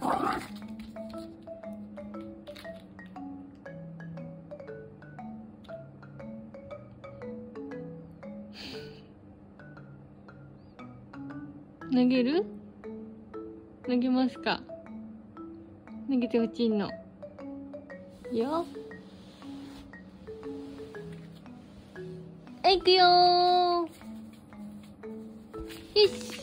投げる？投げますか？投げてほしいのよ。はい、いくよー。よし。